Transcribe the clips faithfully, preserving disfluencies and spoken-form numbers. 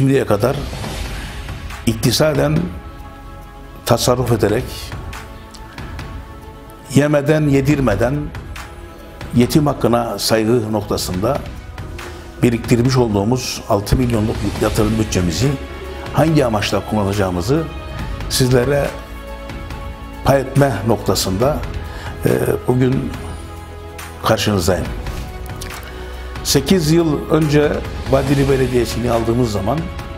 şimdiye kadar iktisaden tasarruf ederek, yemeden yedirmeden yetim hakkına saygı noktasında biriktirmiş olduğumuz altı milyonluk yatırım bütçemizi hangi amaçla kullanacağımızı sizlere pay etme noktasında e, bugün karşınızdayım. sekiz yıl önce Vadili Belediyesi'ni aldığımız zaman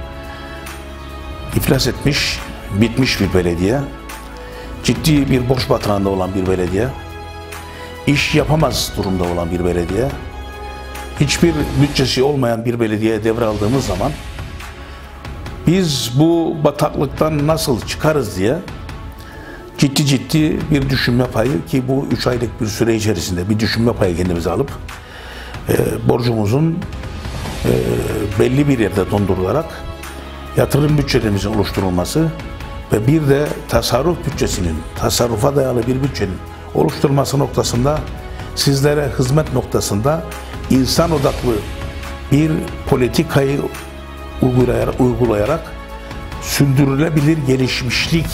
iflas etmiş, bitmiş bir belediye, ciddi bir borç batağında olan bir belediye, iş yapamaz durumda olan bir belediye, hiçbir bütçesi olmayan bir belediyeye devraldığımız zaman biz bu bataklıktan nasıl çıkarız diye ciddi ciddi bir düşünme payı, ki bu üç aylık bir süre içerisinde bir düşünme payı kendimize alıp e, borcumuzun e, belli bir yerde dondurularak yatırım bütçemizin oluşturulması ve bir de tasarruf bütçesinin, tasarrufa dayalı bir bütçenin oluşturulması noktasında sizlere hizmet noktasında insan odaklı bir politikayı uygulayarak, uygulayarak sürdürülebilir gelişmişlik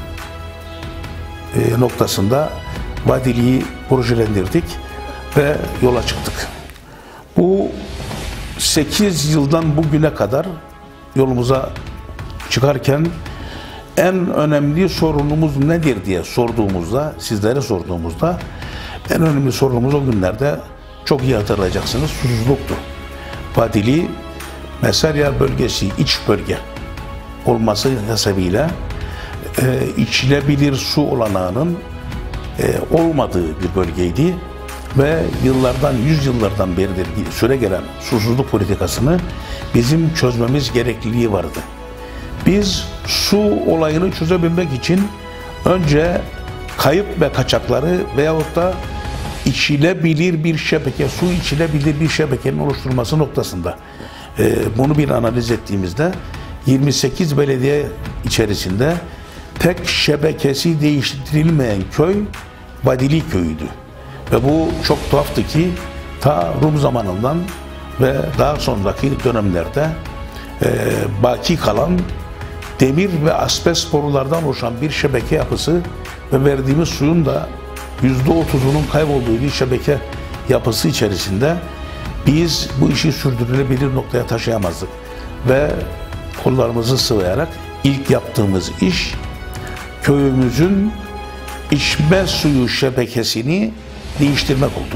e, noktasında Vadili'yi projelendirdik ve yola çıktık. Bu sekiz yıldan bugüne kadar yolumuza çıkarken en önemli sorunumuz nedir diye sorduğumuzda, sizlere sorduğumuzda en önemli sorunumuz o günlerde çok iyi hatırlayacaksınız, susuzluktu. Vadili, Mesarya bölgesi iç bölge olması hasebiyle e, içilebilir su olanağının e, olmadığı bir bölgeydi ve yıllardan, yüz yıllardan beridir süre gelen susuzluk politikasını bizim çözmemiz gerekliliği vardı. Biz su olayını çözebilmek için önce kayıp ve kaçakları veyahut da içilebilir bir şebeke, su içilebilir bir şebekenin oluşturulması noktasında e, bunu bir analiz ettiğimizde yirmi sekiz belediye içerisinde tek şebekesi değiştirilmeyen köy Vadili köyüydü. Ve bu çok tuhaftı ki ta Rum zamanından ve daha sonraki dönemlerde e, baki kalan demir ve asbest borulardan oluşan bir şebeke yapısı ve verdiğimiz suyun da yüzde otuzunun kaybolduğu bir şebeke yapısı içerisinde biz bu işi sürdürülebilir noktaya taşıyamazdık. Ve kollarımızı sıvayarak ilk yaptığımız iş köyümüzün içme suyu şebekesini değiştirmek oldu.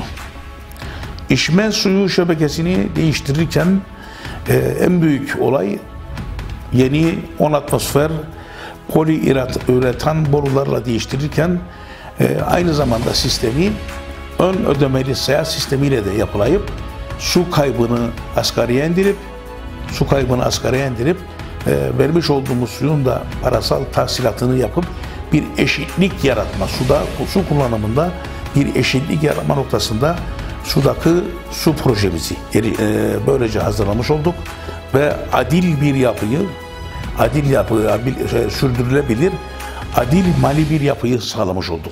İçme suyu şebekesini değiştirirken e, en büyük olay yeni on atmosfer poliüretan borularla değiştirirken e, aynı zamanda sistemi ön ödemeli seyahat sistemiyle de yapılayıp su kaybını asgariye indirip su kaybını asgariye indirip e, vermiş olduğumuz suyun da parasal tahsilatını yapıp bir eşitlik yaratma, suda su kullanımında bir eşitlik yaratma noktasında sudaki su projemizi e, böylece hazırlamış olduk ve adil bir yapıyı, adil yapı, adil, şey, sürdürülebilir, adil mali bir yapıyı sağlamış olduk.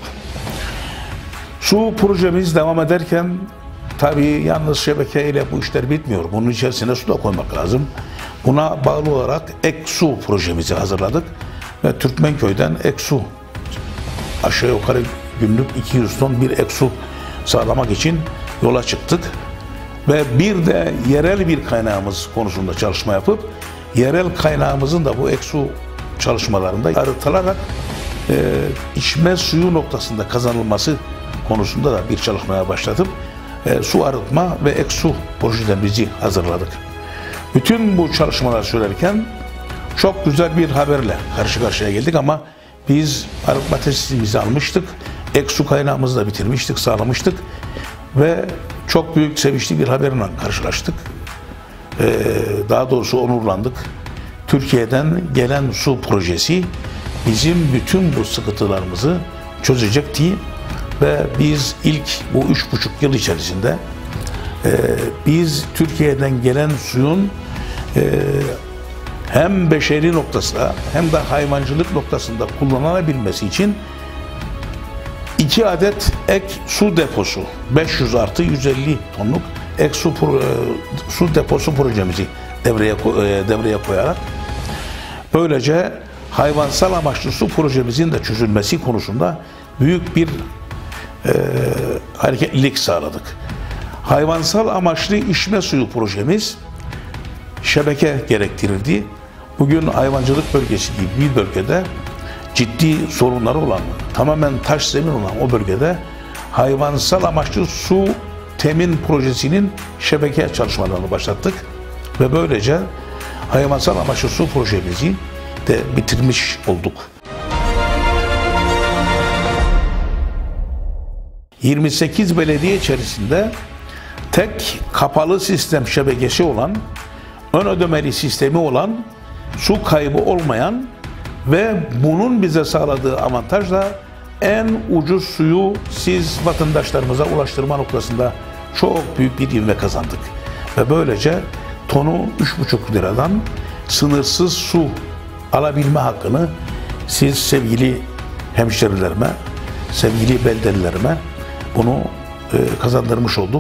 Su projemiz devam ederken tabii yalnız şebekeyle bu işler bitmiyor. Bunun içerisine su da koymak lazım. Buna bağlı olarak ek su projemizi hazırladık ve Türkmenköy'den ek su aşağı yukarı günlük iki yüz ton bir ek su sağlamak için yola çıktık. Ve bir de yerel bir kaynağımız konusunda çalışma yapıp yerel kaynağımızın da bu ek su çalışmalarında arıtılarak e, içme suyu noktasında kazanılması konusunda da bir çalışmaya başlatıp e, su arıtma ve ek su projelerimizi hazırladık. Bütün bu çalışmalar sürerken çok güzel bir haberle karşı karşıya geldik ama biz arıtma tesisimizi almıştık, ek su kaynağımızı da bitirmiştik, sağlamıştık ve çok büyük sevinçli bir haberle karşılaştık. Ee, daha doğrusu onurlandık. Türkiye'den gelen su projesi bizim bütün bu sıkıntılarımızı çözecekti ve biz ilk bu üç buçuk yıl içerisinde e, biz Türkiye'den gelen suyun e, hem beşeri noktasında hem de hayvancılık noktasında kullanılabilmesi için iki adet ek su deposu, beş yüz artı yüz elli tonluk ek su, su deposu projemizi devreye, devreye koyarak böylece hayvansal amaçlı su projemizin de çözülmesi konusunda büyük bir e, hareketlilik sağladık. Hayvansal amaçlı içme suyu projemiz şebeke gerektirirdi. Bugün hayvancılık bölgesi gibi bir bölgede ciddi sorunları olan, tamamen taş zemin olan o bölgede hayvansal amaçlı su temin projesinin şebeke çalışmalarını başlattık ve böylece hayvansal amaçlı su projemizi de bitirmiş olduk. yirmi sekiz belediye içerisinde tek kapalı sistem şebekesi olan, ön ödemeli sistemi olan, su kaybı olmayan ve bunun bize sağladığı avantajla en ucuz suyu siz vatandaşlarımıza ulaştırma noktasında çok büyük bir ivme kazandık. Ve böylece tonu üç buçuk liradan sınırsız su alabilme hakkını siz sevgili hemşerilerime, sevgili beldelilerime bunu e, kazandırmış olduk.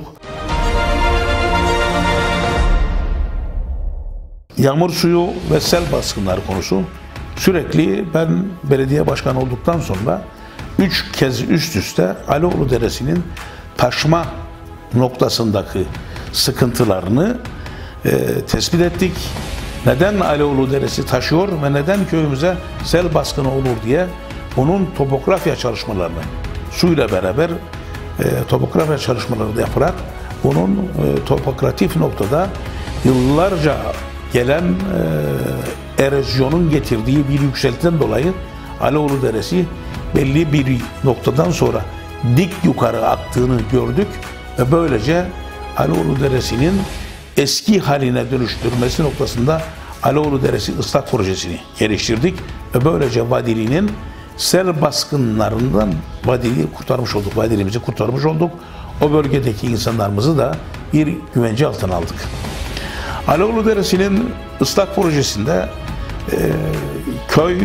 Yağmur suyu ve sel baskınları konusu sürekli ben belediye başkanı olduktan sonra üç kez üst üste Aloğlu Deresi'nin taşma noktasındaki sıkıntılarını e, tespit ettik. Neden Aloğlu Deresi taşıyor ve neden köyümüze sel baskını olur diye bunun topografya çalışmalarını suyla beraber e, topografya çalışmaları da yaparak bunun e, topografik noktada yıllarca gelen e, erozyonun getirdiği bir yükseltiden dolayı Aloğlu Deresi belli bir noktadan sonra dik yukarı aktığını gördük ve böylece Aloğlu Deresi'nin eski haline dönüştürmesi noktasında Aloğlu Deresi ıslah projesini geliştirdik ve böylece vadiliğinin sel baskınlarından vadiliği kurtarmış olduk, vadiliğimizi kurtarmış olduk. O bölgedeki insanlarımızı da bir güvence altına aldık. Aloğlu Deresi'nin ıslah projesinde e, köy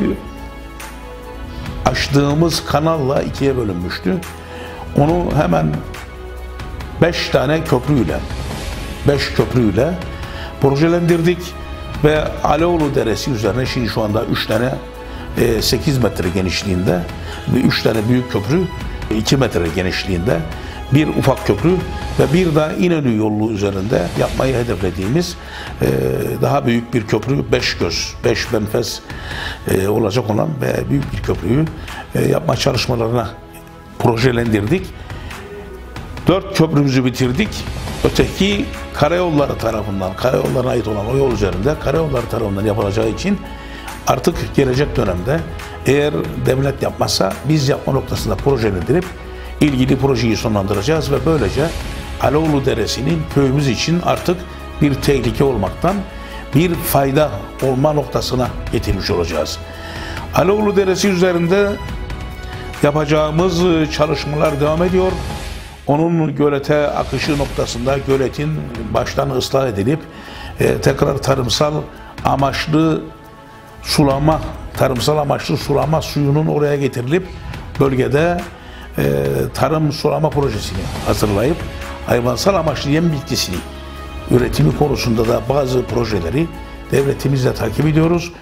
açtığımız kanalla ikiye bölünmüştü. Onu hemen beş tane köprüyle, beş köprüyle projelendirdik ve Aloğlu Deresi üzerine şimdi şu anda üç tane e, sekiz metre genişliğinde ve üç tane büyük köprü iki metre genişliğinde bir ufak köprü ve bir daha İnönü yolu üzerinde yapmayı hedeflediğimiz e, daha büyük bir köprü, beş göz, beş menfez e, olacak olan ve büyük bir köprüyü e, yapma çalışmalarına projelendirdik. Dört köprümüzü bitirdik. Öteki karayolları tarafından, karayollarına ait olan o yol üzerinde karayolları tarafından yapılacağı için artık gelecek dönemde eğer devlet yapmazsa biz yapma noktasında projelendirip ilgili projeyi sonlandıracağız ve böylece Aloğlu Deresi'nin köyümüz için artık bir tehlike olmaktan bir fayda olma noktasına getirmiş olacağız. Aloğlu Deresi üzerinde yapacağımız çalışmalar devam ediyor. Onun gölete akışı noktasında göletin baştan ıslah edilip e, tekrar tarımsal amaçlı sulama, tarımsal amaçlı sulama suyunun oraya getirilip bölgede e, tarım sulama projesini hazırlayıp hayvansal amaçlı yem bitkisini üretimi konusunda da bazı projeleri devletimizle takip ediyoruz.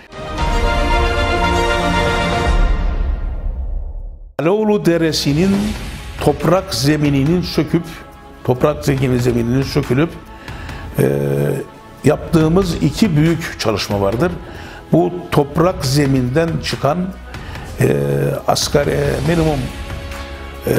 Aloğlu Deresi'nin toprak zemininin söküp, toprak zemininin sökülüp e, yaptığımız iki büyük çalışma vardır. Bu toprak zeminden çıkan e, asgari minimum e,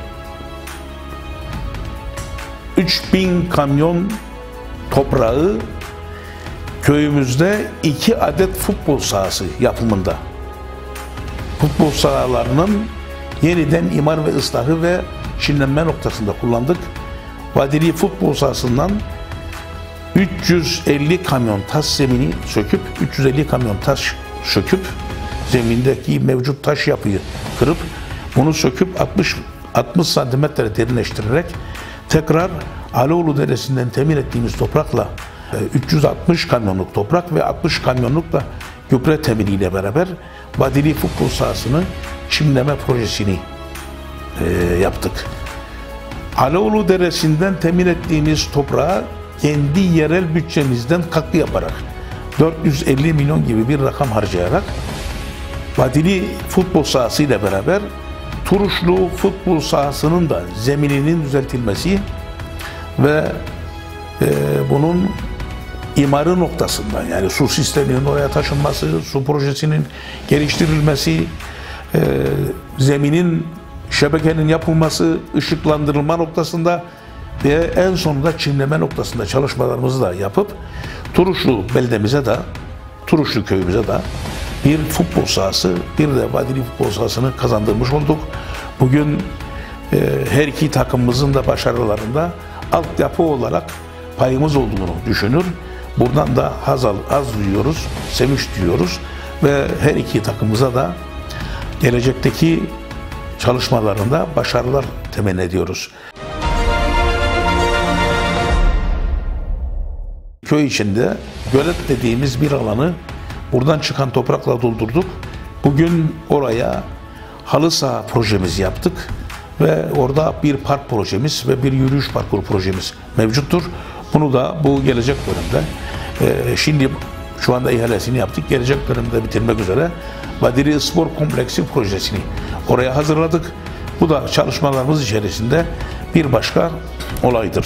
üç bin kamyon toprağı köyümüzde iki adet futbol sahası yapımında. Futbol sahalarının yeniden imar ve ıslahı ve çimlenme noktasında kullandık. Vadili futbol sahasından üç yüz elli kamyon taş zemini söküp, üç yüz elli kamyon taş söküp, zemindeki mevcut taş yapıyı kırıp, bunu söküp altmış altmış santimetre derinleştirerek tekrar Aloğlu Deresi'nden temin ettiğimiz toprakla üç yüz altmış kamyonluk toprak ve altmış kamyonluk da gübre teminiyle beraber vadili futbol sahasını çimleme projesini e, yaptık. Aloğlu Deresi'nden temin ettiğimiz toprağı kendi yerel bütçemizden katkı yaparak dört yüz elli milyon gibi bir rakam harcayarak Vadili futbol sahası ile beraber Turuşlu futbol sahasının da zemininin düzeltilmesi ve e, bunun imarı noktasında, yani su sisteminin oraya taşınması, su projesinin geliştirilmesi, e, zeminin, şebekenin yapılması, ışıklandırılma noktasında ve en sonunda çimleme noktasında çalışmalarımızı da yapıp Turuşlu beldemize de, Turuşlu köyümüze de bir futbol sahası, bir de Vadili futbol sahasını kazandırmış olduk. Bugün e, her iki takımımızın da başarılarında altyapı olarak payımız olduğunu düşünür. Buradan da haz, haz duyuyoruz, sevinç duyuyoruz ve her iki takımımıza da gelecekteki çalışmalarında başarılar temenni ediyoruz. Köy içinde gölet dediğimiz bir alanı buradan çıkan toprakla doldurduk. Bugün oraya halı saha projemizi yaptık ve orada bir park projemiz ve bir yürüyüş parkuru projemiz mevcuttur. Bunu da bu gelecek dönemde, e, şimdi şu anda ihalesini yaptık, gelecek dönemde bitirmek üzere Vadili Spor Kompleksi projesini oraya hazırladık. Bu da çalışmalarımız içerisinde bir başka olaydır.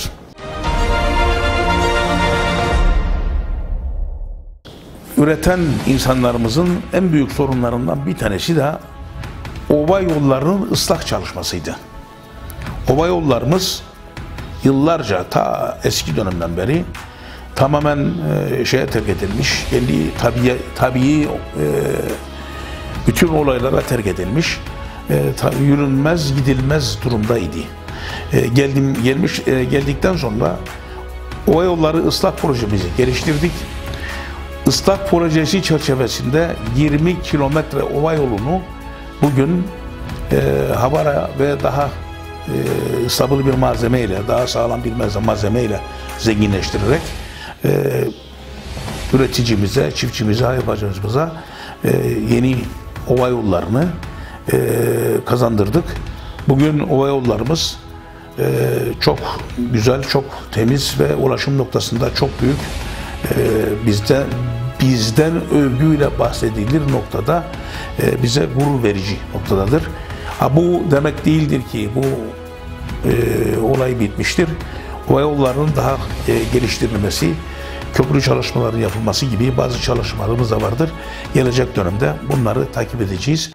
Üreten insanlarımızın en büyük sorunlarından bir tanesi de ova yollarının ıslah çalışmasıydı. Ova yollarımız yıllarca, ta eski dönemden beri tamamen e, şeye terk edilmiş, kendi tabii, tabii e, bütün olaylara terk edilmiş, e, ta, yürünmez, gidilmez durumdaydı. E, geldim, gelmiş, e, geldikten sonra ova yolları ıslah projemizi geliştirdik. Islah projesi çerçevesinde yirmi kilometre ova yolunu bugün e, havara ve daha e, stabil bir malzemeyle, daha sağlam bir malzemeyle zenginleştirerek e, üreticimize, çiftçimize, hayvancımıza e, yeni ova yollarını e, kazandırdık. Bugün ova yollarımız e, çok güzel, çok temiz ve ulaşım noktasında çok büyük. Ee, bizden bizden övgüyle bahsedilir noktada e, bize gurur verici noktadadır. Ha, bu demek değildir ki bu e, olay bitmiştir. O yolların daha e, geliştirilmesi, köprü çalışmaları yapılması gibi bazı çalışmalarımız da vardır. Gelecek dönemde bunları takip edeceğiz.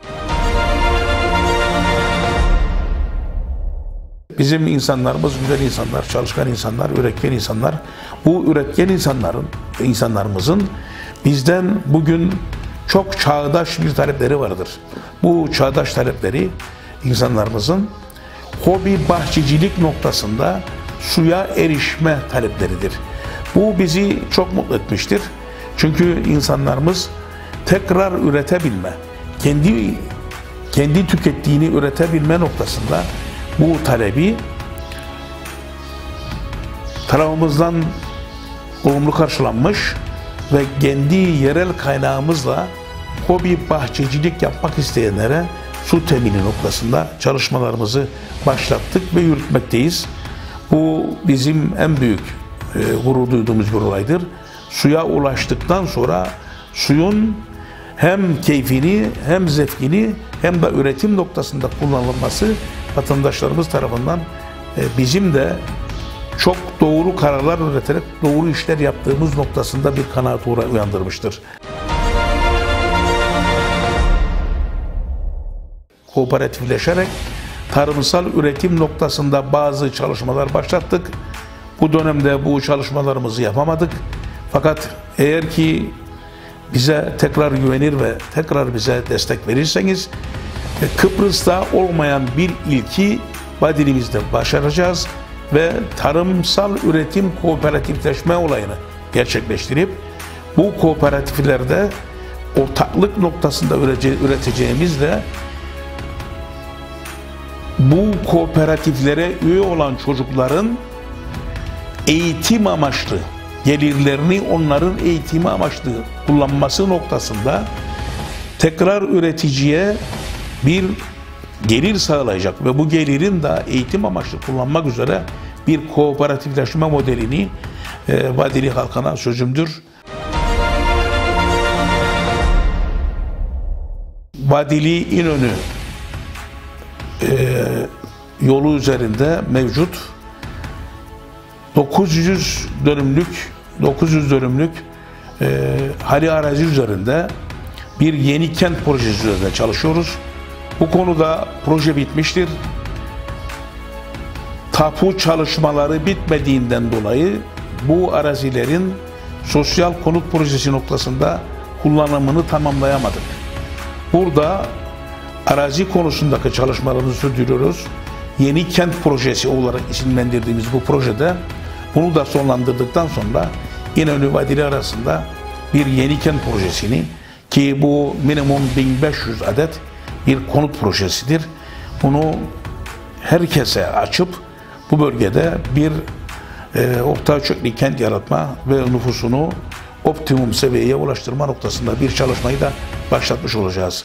Bizim insanlarımız güzel insanlar, çalışkan insanlar, üretken insanlar. Bu üretken insanların, insanlarımızın bizden bugün çok çağdaş bir talepleri vardır. Bu çağdaş talepleri insanlarımızın hobi bahçecilik noktasında suya erişme talepleridir. Bu bizi çok mutlu etmiştir. Çünkü insanlarımız tekrar üretebilme, kendi kendi tükettiğini üretebilme noktasında bu talebi tarafımızdan olumlu karşılanmış ve kendi yerel kaynağımızla hobi bahçecilik yapmak isteyenlere su temini noktasında çalışmalarımızı başlattık ve yürütmekteyiz. Bu bizim en büyük e, gurur duyduğumuz bir olaydır. Suya ulaştıktan sonra suyun hem keyfini hem zevkini hem de üretim noktasında kullanılması vatandaşlarımız tarafından e, bizim de çok doğru kararlar üreterek doğru işler yaptığımız noktasında bir kanaat uyandırmıştır. Kooperatifleşerek tarımsal üretim noktasında bazı çalışmalar başlattık. Bu dönemde bu çalışmalarımızı yapamadık. Fakat eğer ki bize tekrar güvenir ve tekrar bize destek verirseniz Kıbrıs'ta olmayan bir ilki Vadilimizde başaracağız ve tarımsal üretim kooperatifleşme olayını gerçekleştirip bu kooperatiflerde ortaklık noktasında üreteceğimizle bu kooperatiflere üye olan çocukların eğitim amaçlı gelirlerini onların eğitimi amaçlı kullanması noktasında tekrar üreticiye bir gelir sağlayacak ve bu gelirin de eğitim amaçlı kullanmak üzere bir kooperatifleşme modelini e, Vadili halkına sözümdür. Vadili İnönü e, yolu üzerinde mevcut dokuz yüz dönümlük dokuz yüz dönümlük e, hali arazi üzerinde bir yeni kent projesi üzerinde çalışıyoruz. Bu konuda proje bitmiştir. Tapu çalışmaları bitmediğinden dolayı bu arazilerin sosyal konut projesi noktasında kullanımını tamamlayamadık. Burada arazi konusundaki çalışmalarımızı sürdürüyoruz. Yeni kent projesi olarak isimlendirdiğimiz bu projede bunu da sonlandırdıktan sonra İnönü Vadili arasında bir yeni kent projesini, ki bu minimum bin beş yüz adet bir konut projesidir, bunu herkese açıp bu bölgede bir e, orta ölçekli kent yaratma ve nüfusunu optimum seviyeye ulaştırma noktasında bir çalışmayı da başlatmış olacağız.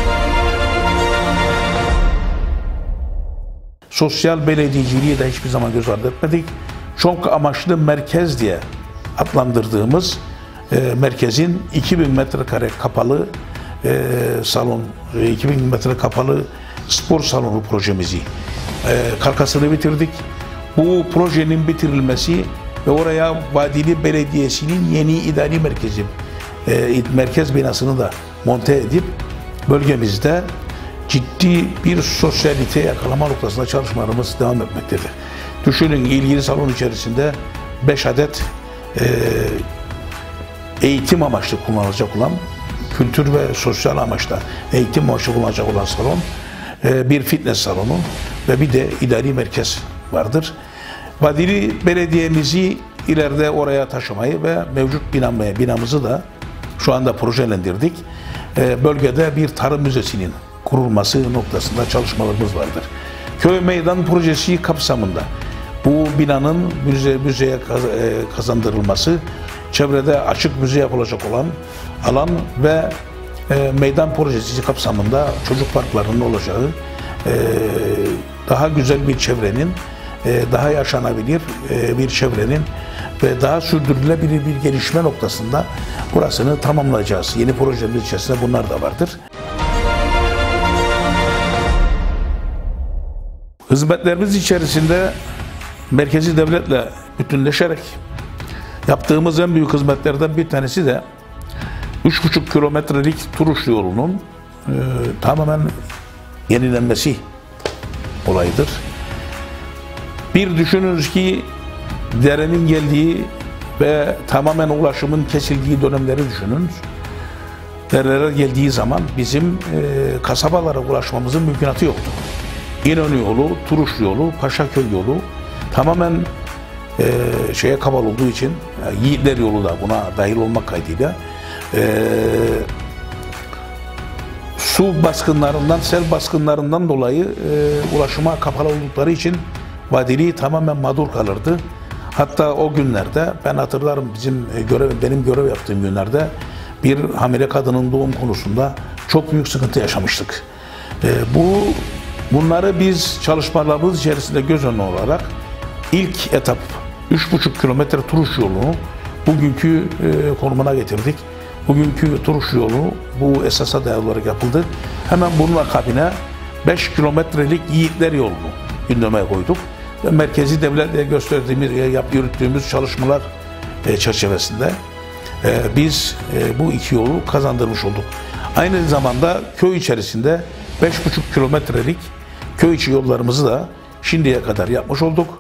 Sosyal belediyeciliği de hiçbir zaman göz ardı etmedik. Çok amaçlı merkez diye adlandırdığımız e, merkezin iki bin metrekare kapalı e, salon, iki bin metre kapalı spor salonu projemizi e, karkasını bitirdik. Bu projenin bitirilmesi ve oraya Vadili Belediyesi'nin yeni idari merkezi, e, merkez binasını da monte edip bölgemizde ciddi bir sosyalite yakalama noktasında çalışmalarımız devam etmektedir. Düşünün, ilgili salon içerisinde beş adet e, eğitim amaçlı kullanılacak olan, kültür ve sosyal amaçla eğitim amaçlı kullanılacak olan salon, e, bir fitness salonu ve bir de idari merkez vardır. Vadili Belediye'mizi ileride oraya taşımayı ve mevcut binamaya, binamızı da şu anda projelendirdik. E, bölgede bir tarım müzesinin kurulması noktasında çalışmalarımız vardır. Köy meydan projesi kapsamında bu binanın müze, müzeye kazandırılması, çevrede açık müze yapılacak olan alan ve e, meydan projesi kapsamında çocuk parklarının olacağı, e, daha güzel bir çevrenin, e, daha yaşanabilir e, bir çevrenin ve daha sürdürülebilir bir gelişme noktasında burasını tamamlayacağız. Yeni projemiz içerisinde bunlar da vardır. Hizmetlerimiz içerisinde merkezi devletle bütünleşerek yaptığımız en büyük hizmetlerden bir tanesi de üç buçuk kilometrelik Turuşlu yolunun e, tamamen yenilenmesi olayıdır. Bir düşününüz ki derenin geldiği ve tamamen ulaşımın kesildiği dönemleri düşünün. Dereler geldiği zaman bizim e, kasabalara ulaşmamızın mümkünatı yoktu. İnönü yolu, Turuşlu yolu, Paşaköy yolu tamamen e, şeye kapalı olduğu için, yani Yiğitler yolu da buna dahil olmak kaydıyla e, su baskınlarından, sel baskınlarından dolayı e, ulaşıma kapalı oldukları için Vadili tamamen mağdur kalırdı. Hatta o günlerde ben hatırlarım, bizim görev, benim görev yaptığım günlerde bir hamile kadının doğum konusunda çok büyük sıkıntı yaşamıştık. E, bu Bunları biz çalışmalarımız içerisinde göz önüne olarak ilk etap üç buçuk kilometre Turuş yolunu bugünkü e, konumuna getirdik. Bugünkü Turuş yolu bu esasa dayalı olarak yapıldı. Hemen bunun akabine beş kilometrelik Yiğitler yolunu gündeme koyduk. Ve merkezi devletle gösterdiğimiz, yap, yürüttüğümüz çalışmalar e, çerçevesinde e, biz e, bu iki yolu kazandırmış olduk. Aynı zamanda köy içerisinde beş buçuk kilometrelik köy içi yollarımızı da şimdiye kadar yapmış olduk.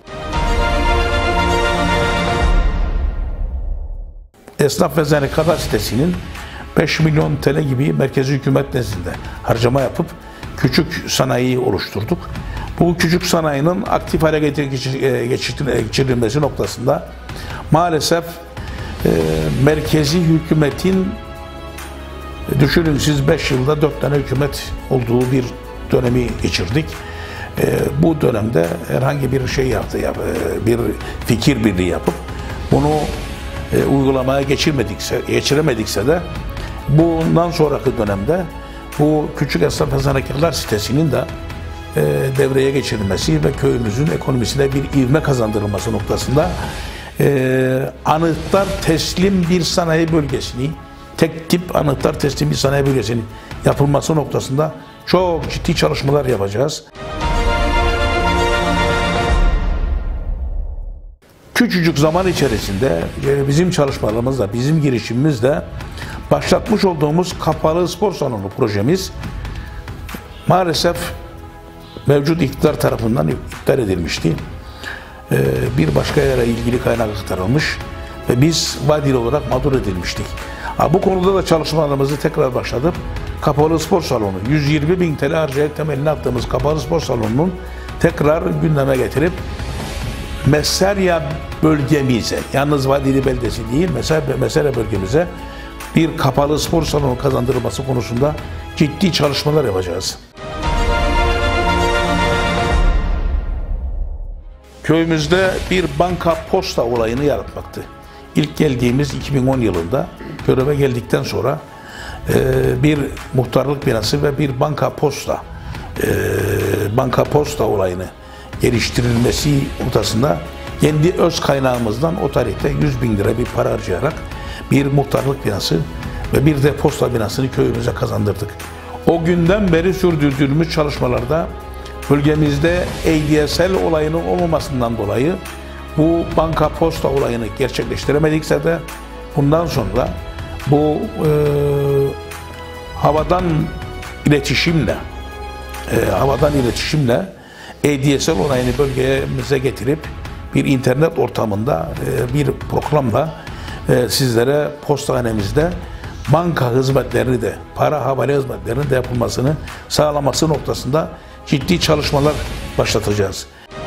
Esnaf ve Zanaatkarlar sitesinin beş milyon T L gibi merkezi hükümet nezdinde harcama yapıp küçük sanayiyi oluşturduk. Bu küçük sanayinin aktif hale geçirilmesi noktasında maalesef e, merkezi hükümetin, düşünün siz beş yılda dört tane hükümet olduğu bir dönemi geçirdik. E, bu dönemde herhangi bir şey yaptı, yap, e, bir fikir birliği yapıp bunu e, uygulamaya geçirmedikse, geçiremedikse de bundan sonraki dönemde bu küçük esnaf ve zanaatkarlar sitesinin de e, devreye geçirilmesi ve köyümüzün ekonomisine bir ivme kazandırılması noktasında e, anahtar teslim bir sanayi bölgesini, tek tip anahtar teslim bir sanayi bölgesinin yapılması noktasında çok ciddi çalışmalar yapacağız. Küçücük zaman içerisinde bizim çalışmalarımızda, bizim girişimimizde başlatmış olduğumuz kapalı spor salonu projemiz maalesef mevcut iktidar tarafından iptal edilmişti. Bir başka yere ilgili kaynak aktarılmış ve biz vadili olarak mağdur edilmiştik. Bu konuda da çalışmalarımızı tekrar başlatıp kapalı spor salonu, yüz yirmi bin T L harcayarak temelini attığımız kapalı spor salonunun tekrar gündeme getirip Mesarya bölgemize, yalnız Vadili beldesi değil, Mesarya bölgemize bir kapalı spor salonu kazandırılması konusunda ciddi çalışmalar yapacağız. Köyümüzde bir banka posta olayını yaratmaktı. İlk geldiğimiz iki bin on yılında göreve geldikten sonra e, bir muhtarlık binası ve bir banka posta e, banka posta olayını geliştirilmesi noktasında kendi öz kaynağımızdan o tarihte yüz bin lira bir para harcayarak bir muhtarlık binası ve bir de posta binasını köyümüze kazandırdık. O günden beri sürdürdüğümüz çalışmalarda bölgemizde A D S L olayının olmamasından dolayı bu banka posta olayını gerçekleştiremedikse de bundan sonra bu e, havadan iletişimle e, havadan iletişimle A D S L olayını bölgemize getirip bir internet ortamında e, bir programla e, sizlere postahanemizde banka hizmetlerini de, para havale hizmetlerinin de yapılmasını sağlaması noktasında ciddi çalışmalar başlatacağız.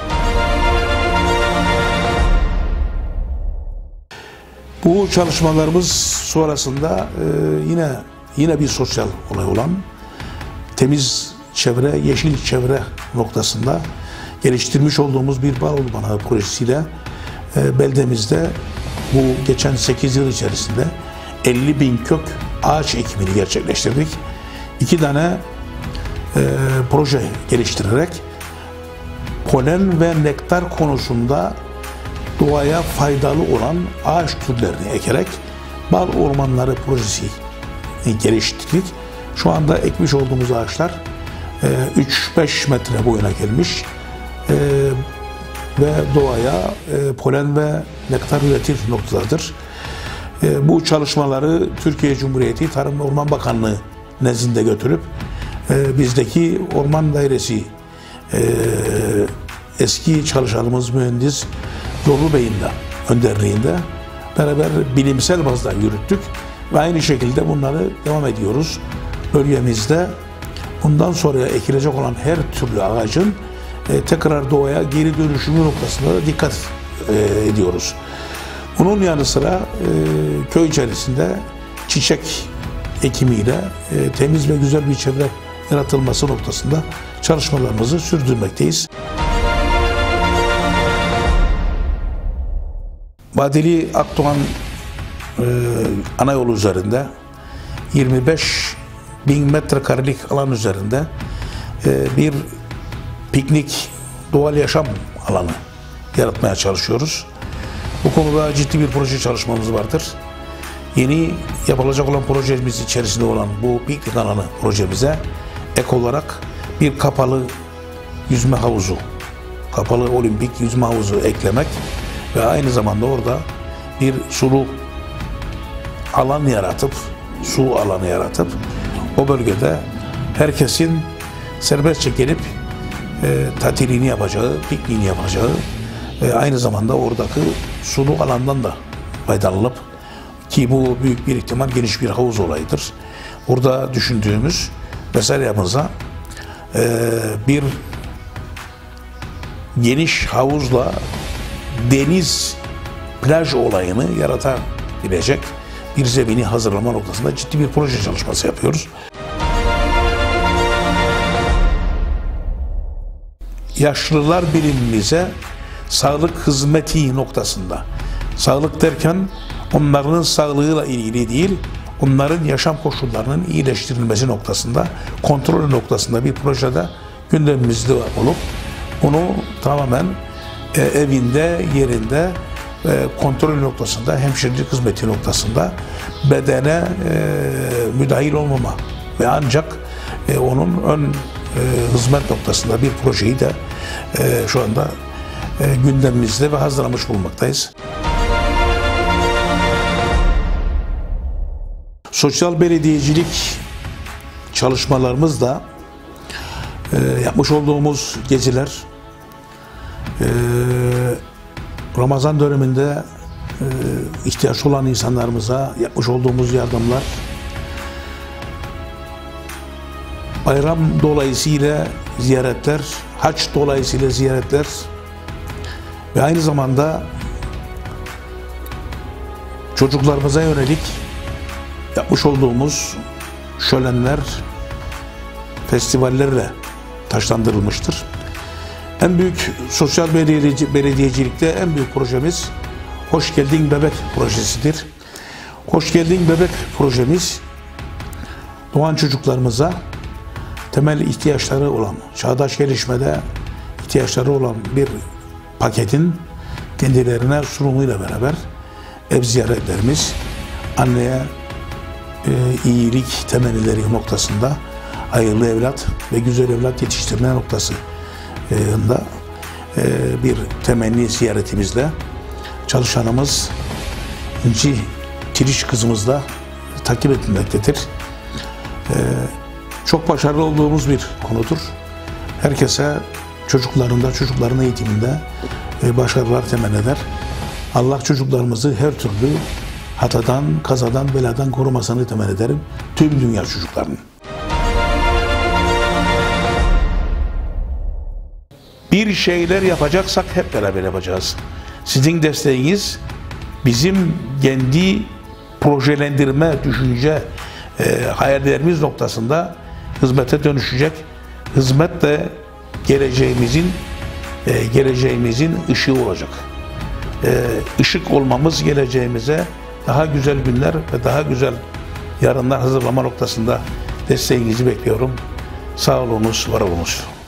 Bu çalışmalarımız sonrasında e, yine yine bir sosyal olay olan temiz çevre, yeşil çevre noktasında geliştirmiş olduğumuz bir bal ormanı projesiyle e, beldemizde bu geçen sekiz yıl içerisinde elli bin kök ağaç ekimini gerçekleştirdik. İki tane e, proje geliştirerek polen ve nektar konusunda doğaya faydalı olan ağaç türlerini ekerek bal ormanları projesi geliştirdik. Şu anda ekmiş olduğumuz ağaçlar üç beş metre boyuna gelmiş e, ve doğaya e, polen ve nektar üretir noktadadır. E, bu çalışmaları Türkiye Cumhuriyeti Tarım ve Orman Bakanlığı nezdinde götürüp e, bizdeki Orman Dairesi e, eski çalışanımız mühendis Zorlu Bey'in de önderliğinde beraber bilimsel bazda yürüttük ve aynı şekilde bunları devam ediyoruz. Bölgemizde bundan sonra ekilecek olan her türlü ağacın e, tekrar doğaya geri dönüşümü noktasında da dikkat e, ediyoruz. Bunun yanı sıra e, köy içerisinde çiçek ekimiyle e, temiz ve güzel bir çevre yaratılması noktasında çalışmalarımızı sürdürmekteyiz. Vadili Akdoğan e, ana yolu üzerinde yirmi beş bin metrekarelik alan üzerinde e, bir piknik doğal yaşam alanı yaratmaya çalışıyoruz. Bu konuda ciddi bir proje çalışmamız vardır. Yeni yapılacak olan projemiz içerisinde olan bu piknik alanı projemize ek olarak bir kapalı yüzme havuzu, kapalı olimpik yüzme havuzu eklemek ve aynı zamanda orada bir sulu alan yaratıp, su alanı yaratıp o bölgede herkesin serbestçe gelip e, tatilini yapacağı, pikniğini yapacağı ve aynı zamanda oradaki sulu alandan da faydalanıp ki bu büyük bir ihtimal geniş bir havuz olayıdır. Burada düşündüğümüz Mesarya'mıza e, bir geniş havuzla deniz plaj olayını yaratabilecek bir zemini hazırlama noktasında ciddi bir proje çalışması yapıyoruz. Yaşlılar birimimize sağlık hizmeti noktasında, sağlık derken onların sağlığıyla ilgili değil, onların yaşam koşullarının iyileştirilmesi noktasında, kontrol noktasında bir projede gündemimizde olup bunu tamamen e, evinde, yerinde e, kontrol noktasında, hemşirelik hizmeti noktasında bedene e, müdahil olmama ve ancak e, onun ön e, hizmet noktasında bir projeyi de e, şu anda e, gündemimizde ve hazırlamış bulunmaktayız. Sosyal belediyecilik çalışmalarımızda e, yapmış olduğumuz geziler, e, Ramazan döneminde e, ihtiyaç olan insanlarımıza yapmış olduğumuz yardımlar, bayram dolayısıyla ziyaretler, haç dolayısıyla ziyaretler ve aynı zamanda çocuklarımıza yönelik yapmış olduğumuz şölenler, festivallerle taşlandırılmıştır. En büyük sosyal belediyeci, belediyecilikte en büyük projemiz Hoş Geldin Bebek projesidir. Hoş Geldin Bebek projemiz doğan çocuklarımıza temel ihtiyaçları olan, çağdaş gelişmede ihtiyaçları olan bir paketin kendilerine sunumuyla beraber ev ziyaretlerimiz, anneye e, iyilik temennileri noktasında hayırlı evlat ve güzel evlat yetiştirme noktasında e, bir temenni ziyaretimizle çalışanımız İnci Tiriş kızımızla takip edilmektedir. E, çok başarılı olduğumuz bir konudur. Herkese çocuklarında, çocukların eğitiminde e, başarılar temenni eder. Allah çocuklarımızı her türlü hatadan, kazadan, beladan korumasını temenni ederim. Tüm dünya çocuklarının. Bir şeyler yapacaksak hep beraber yapacağız. Sizin desteğiniz bizim kendi projelendirme, düşünce, e, hayallerimiz noktasında hizmete dönüşecek. Hizmet de geleceğimizin e, geleceğimizin ışığı olacak. E, ışık olmamız geleceğimize daha güzel günler ve daha güzel yarınlar hazırlama noktasında desteğinizi bekliyorum. Sağ olunuz, var olunuz.